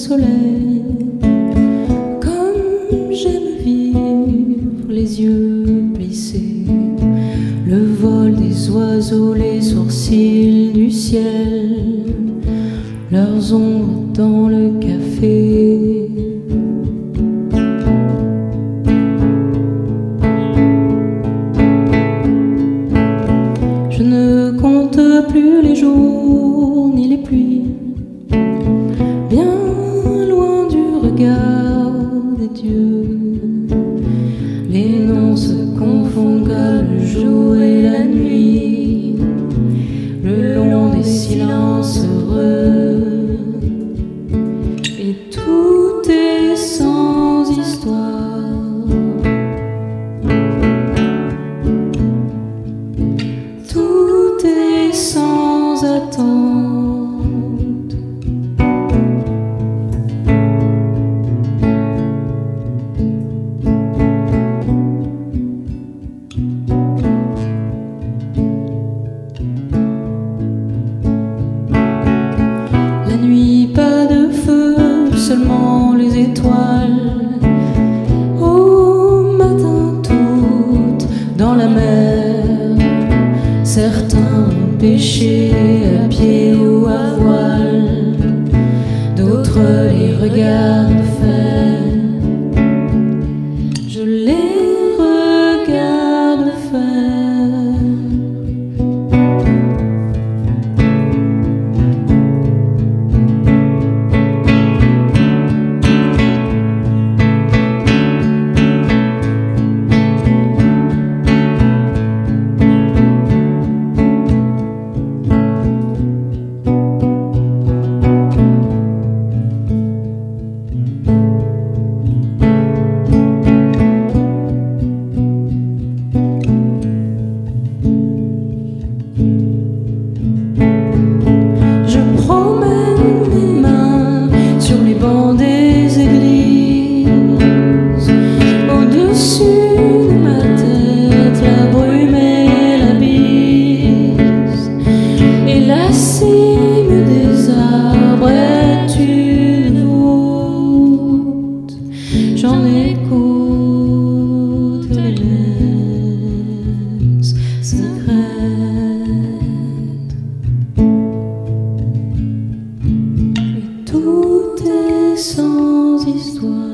soleil, comme j'aime vivre, les yeux plissés, le vol des oiseaux, les sourcils du ciel, leurs ombres dans le café. Je ne compte plus les jours ni les pluies, bien loin du regard des dieux. Les noms se confondent comme le jour et la nuit, le long des silences heureux. Et tout est sans histoire. Tout est sans attente. La nuit, pas de feu, seulement les étoiles. Au matin, toutes dans la mer. Certains ont pêché à pied ou à voile, d'autres les regardent faire. Je les regarde faire. J'en écoute les laisses secrètes. Et tout est sans histoire.